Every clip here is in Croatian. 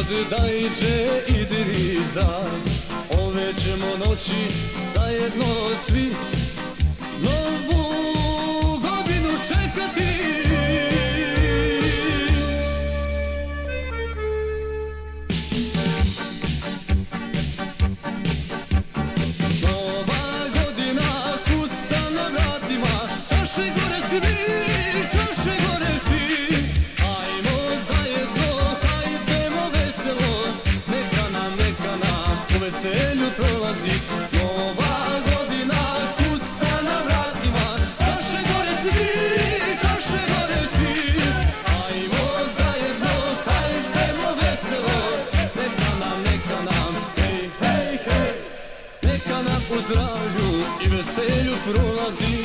od Dajđe i Diriza. Ove ćemo noći zajedno svi novu godinu čekati. Nova godina kuca na vratima, čaše gore svi, čaše gore svi. Ajmo zajedno, hajdemo veselo, neka nam u veselju prolazi. Nova godina kuca na vratima, čaše gore svi, čaše gore svi. Ajmo zajedno, hajdemo veselo, neka nam, hej, hej, hej, neka nam u zdravlju i veselju prolazi.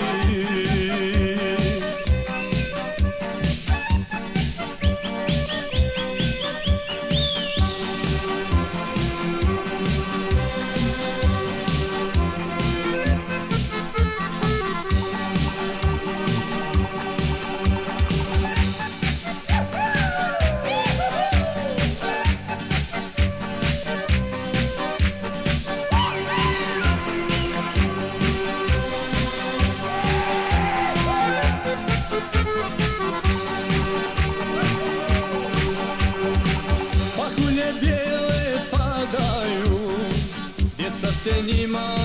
Bijele padaju, djeca se njima